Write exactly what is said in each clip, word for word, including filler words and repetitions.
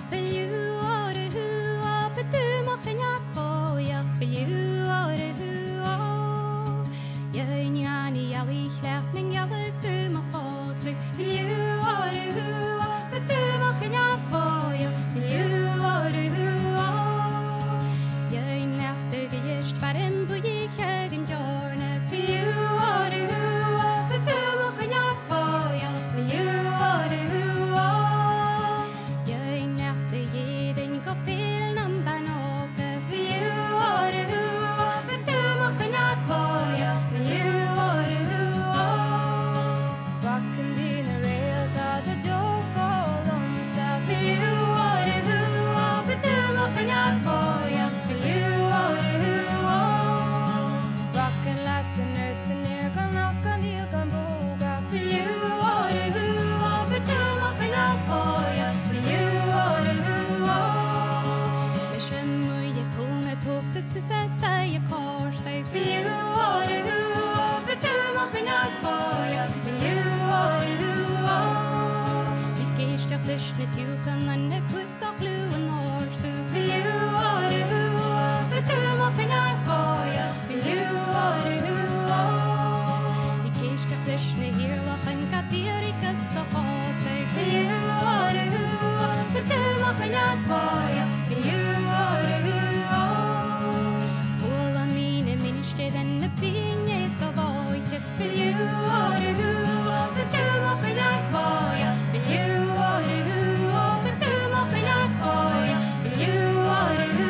Filiu are hu op het du mag en jak voor je. Filiu are hu op. Je njani jali slechtning jalik du mag voor zich. Filiu are hu op het du mag en jak voor je. Filiu are hu op. Je lechte geest waarin doe je geen jorne. Filiu are hu op het du mag en jak voor je. Filiu are hu op. Je lechte jeden kan veel nam banoke. Filiu are hu op het du mag en jak voor je. Filiu are hu op. Vakken dine rail dat de dok all om sig. Filiu are hu op het du mag en jak voor je. Filiu are hu op. Vakken laat de nursen neer kan nakken heel kan boga. Filiu are hu op het du mag en jak voor je. Filiu are hu op. Misje moeie komen toch de stussen sta je korstek. Filiu are hu op het du mag en jak voor je. Filiu are hu op. Vi geest jag lyssnet ju kan anne kuft och luen årstu. Filiu are hu op het du mag en jak voor je. Filiu are hu op. Vi geest jag lyssnet hier lachen katerikas toch sig. Filiu are hu op het du mag en jak voor je. Filiu are hu op. Volan mine minste denne ping ett av ojet. Filiu are hu op het du mag en jak voor je. Filiu are hu op het du mag en jak voor je. Filiu are hu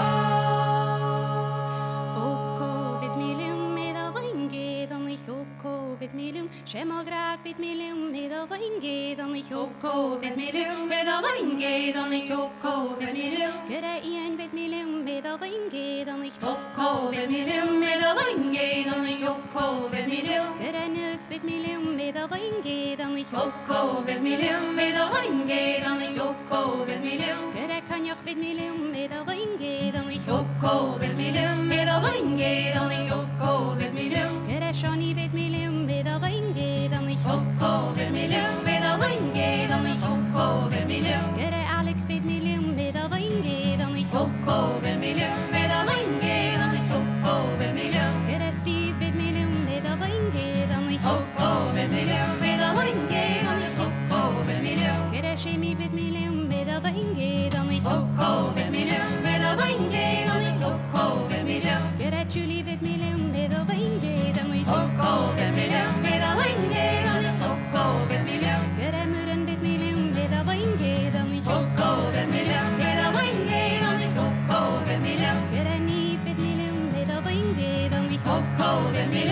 op. Oko vid miljoen med av ingedan ich oko vid miljoen. Schema grak vid miljoen med av ingedan ich oko vid miljoen med av ingedan ich oko vid miljoen. Gere en vid miljoen med av ingedan ich oko vid miljoen med av ingedan ich oko vid miljoen. Gere nus vid miljoen med av ingedan ich oko vid miljoen med av ingedan ich oko vid miljoen. Gere kanjak vid miljoen med av ingedan ich oko vid miljoen med av ingedan ich oko vid miljoen. Gere shani vid miljoen med av ingedan ich oko vid miljoen med av ingedan ich oko vid miljoen. Gere alik vid miljoen med av ingedan ich oko vid miljoen med av ingedan ich oko vid miljoen. Gere stiv vid miljoen med av ingedan ich oko vid miljoen med av ingedan ich oko vid miljoen. Gere shemi vid miljoen med av ingedan ich oko vid miljoen med av ingedan ich oko vid miljoen. Gere Julie vid miljoen med av ingedan ich oko vid miljoen med av ingedan ich oko vid miljoen. Gere muren vid miljoen med av ingedan ich oko vid miljoen med av ingedan ich oko vid miljoen. Gere ni vid miljoen med av ingedan ich oko vid miljoen.